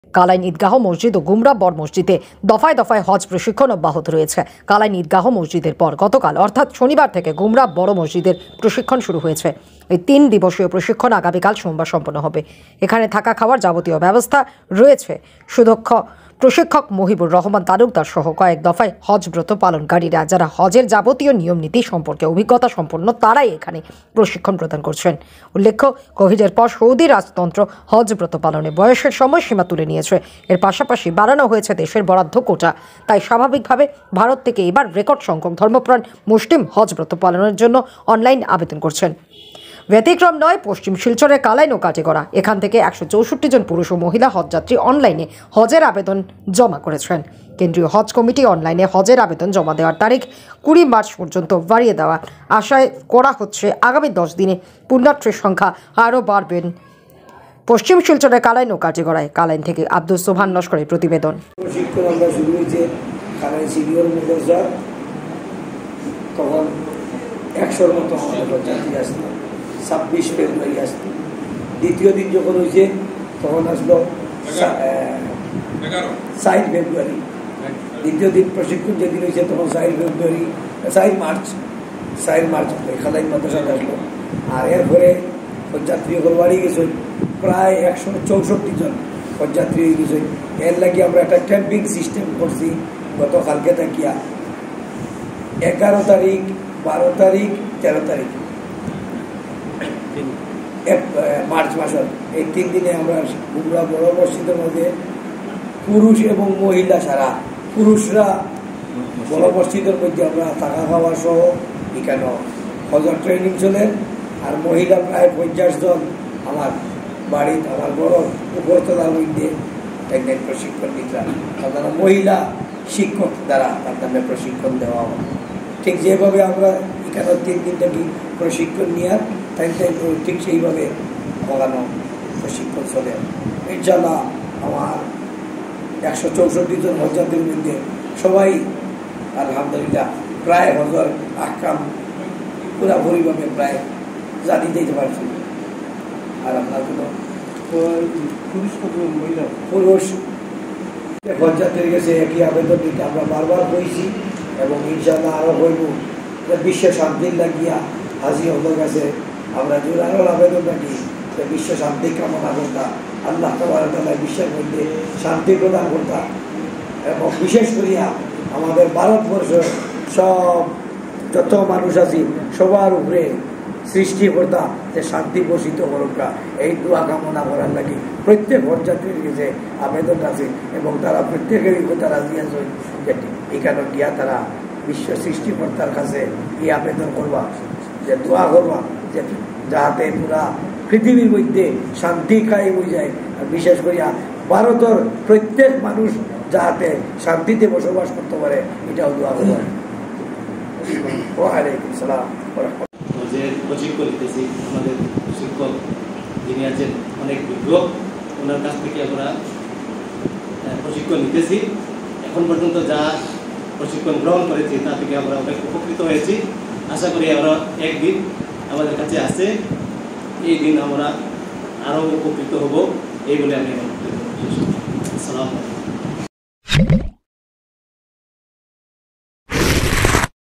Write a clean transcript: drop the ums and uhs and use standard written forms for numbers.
কালাইন ঈদগাহ মসজিদ ও গুমরা বড় মসজিদে দফায় দফায় হজ প্রশিক্ষণ অব্যাহত রয়েছে। কালাইন ঈদগাহ মসজিদের পর গতকাল অর্থাৎ শনিবার থেকে গুমরা বড় মসজিদের প্রশিক্ষণ শুরু হয়েছে। এই 3 দিবসীয় প্রশিক্ষণ আগামীকাল সোমবার সম্পন্ন হবে। এখানে থাকা খাওয়ার যাবতীয় ব্যবস্থা রয়েছে। সুদক্ষ প্রশিক্ষক মহিবুর রহমান তালুকদার সহ কয়েক দফায় হজ ব্রত পালনকারীরা যারা হজের যাবতীয় নিয়ম নীতি সম্পর্কে অভিজ্ঞতা সম্পন্ন তারাই এখানে প্রশিক্ষণ প্রদান করছেন। উল্লেখ্য, কোভিডের পর সৌদি রাজতন্ত্র হজ ব্রত পালনে বয়সের সময়সীমা তুলে নিয়েছে। এর পাশাপাশি বাড়ানো হয়েছে দেশের বরাদ্দ কোটা। তাই স্বাভাবিকভাবে ভারত থেকে এবার রেকর্ড সংখ্যক ধর্মপ্রাণ মুসলিম হজ ব্রত পালনের জন্য অনলাইন আবেদন করছেন। ব্যতিক্রম নয় পশ্চিম শিলচরের কালাইন ও কাটিগড়া। এখান থেকে 164 জন পুরুষ ও মহিলা হজযাত্রী অনলাইনে হজের আবেদন জমা করেছেন। কেন্দ্রীয় হজ কমিটি অনলাইনে হজের আবেদন জমা দেওয়ার তারিখ 20 মার্চ পর্যন্ত বাড়িয়ে দেওয়া আশায় করা হচ্ছে আগামী 10 দিনে পুণ্যার্থীর সংখ্যা আরও বাড়বেন। পশ্চিম শিলচরের কালাইন ও কাটিগড়ায়। কালাইন থেকে আব্দুল সোবহান লস্করের প্রতিবেদন। তখন 100-র মতো আমাদের যাত্রী আসলো। 26 ফেব্রুয়ারি আসলো। দ্বিতীয় দিন যখন হয়েছে তখন আসলো 4 ফেব্রুয়ারি। দ্বিতীয় দিন প্রশিক্ষণ যেদিন হয়েছে তখন 4 মার্চ খালাইন মাদ্রাসাতে আসলো। আর এরপরে যাত্রী ওখানে বাড়ি গেছে প্রায় 164 জন যাত্রী হয়ে গেছে। এর লাগে আমরা একটা ক্যাম্পিং সিস্টেম করছি গতকালকে থাকিয়া 11 তারিখ, 12 তারিখ, 13 তারিখ মার্চ মাসের এই 3 দিনে আমরা গুমরা বড় মসজিদের মধ্যে পুরুষ এবং মহিলা সারা পুরুষরা বড় মসজিদের মধ্যে আমরা থাকা খাওয়া সহ এখানে হজর ট্রেনিং চলে। আর মহিলা প্রায় 50 জন আমার বাড়িতে আমার বড় উপরতলার মধ্যে একদিন প্রশিক্ষণ নিতাম। তারা মহিলা শিক্ষক দ্বারা তাদের প্রশিক্ষণ দেওয়া হয়। ঠিক যেভাবে আমরা এখানে 3 দিন থেকে প্রশিক্ষণ নিয়ে তাই ঠিক সেইভাবে করানো প্রশিক্ষণ চলে। ইনশাআল্লাহ আমার 164 জন হজযাত্রীর মধ্যে সবাই আলহামদুলিল্লাহ প্রায় হজর আহকাম পুরাপুরিভাবে প্রায় জানি দিতে পারছি। আর আপনার কোনো পুরুষ হজযাত্রীর কাছে একই আবেদন দিতে আমরা বারবার হয়েছি এবং ইনশাআল্লাহ আরও হইব বিশ্ব শান্তির লাগিয়া হাজি হজর কাছে আমরা জোরালো আবেদন রাখি যে বিশ্ব শান্তি কামনা করতা, আল্লাহ তাআলা বিশ্বের মধ্যে শান্তি প্রদান করতা এবং বিশেষ করিয়া আমাদের ভারতবর্ষের সব যত মানুষ আছি সবার উপরে সৃষ্টিকর্তা যে শান্তি বসিত করুকা এই দোয়া কামনা করার লাগে প্রত্যেক হজযাত্রীর কাছে আবেদন আছে এবং তারা প্রত্যেকেরই কথা রাজি আছে যে এখানে গিয়া তারা বিশ্ব সৃষ্টিকর্তার কাছে এই আবেদন করবা যে দোয়া করবা যে যাহাতে পুরা পৃথিবীর মধ্যে শান্তি কায়েম হয়ে যায়। আর বিশেষ করিয়া ভারতের প্রত্যেক মানুষ যাহাতে শান্তিতে বসবাস করতে পারে এটাও দোয়া করবা। ওয়ালাইকুম সালাম। প্রশিক্ষণ নিতেছি আমাদের শিক্ষক যিনি আছেন অনেক বিজ্ঞ, ওনার কাছ থেকে আমরা প্রশিক্ষণ নিতেছি। এখন পর্যন্ত যা প্রশিক্ষণ গ্রহণ করেছি তা থেকে আমরা অনেক উপকৃত হয়েছি। আশা করি আমরা একদিন আমাদের কাছে আছে, এই দিন আমরা আরও উপকৃত হব এই বলে আমি আমার আসসালামু আলাইকুম।